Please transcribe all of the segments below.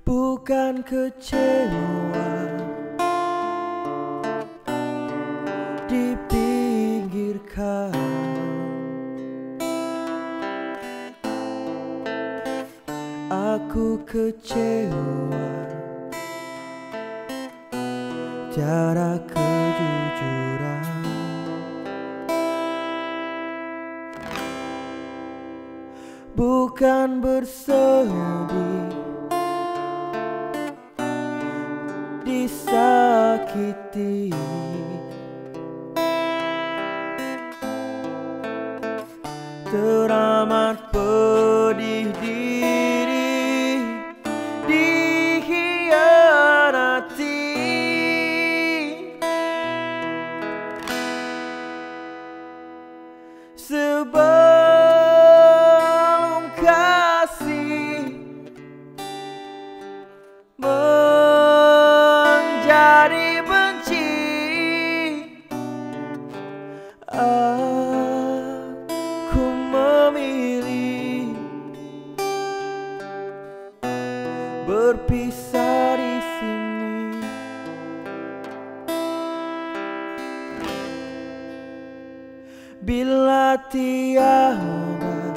bukan kecewa dipinggirkan. Aku kecewa tiada kejujuran. Bukan bersedih disakiti, teramat pedih diri dikhianati. Sebelum kasih menjadi benci, aku memilih berpisah di sini. Bila tiada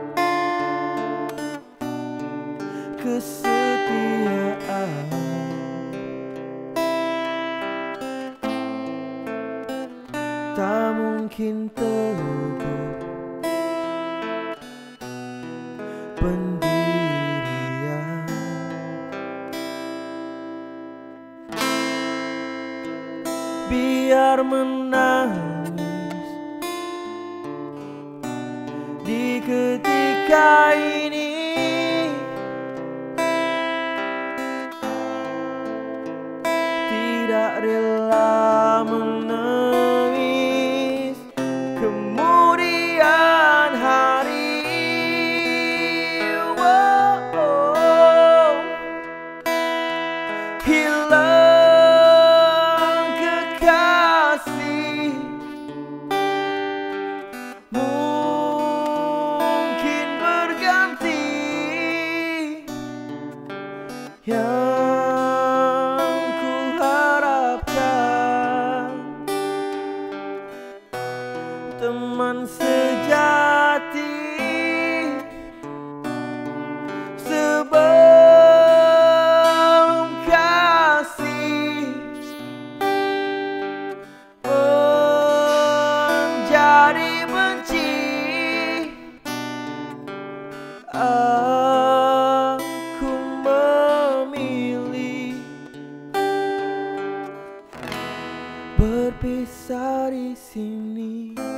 kesetiaan, tak mungkin teguh pendirian. Biar menangis di ketika ini, tidak rela menangis kemudian hari. Hilang kekasih, mungkin berganti. Yang ku harapkan teman sejati. Sebelum kasih menjadi benci, aku memilih berpisah di sini.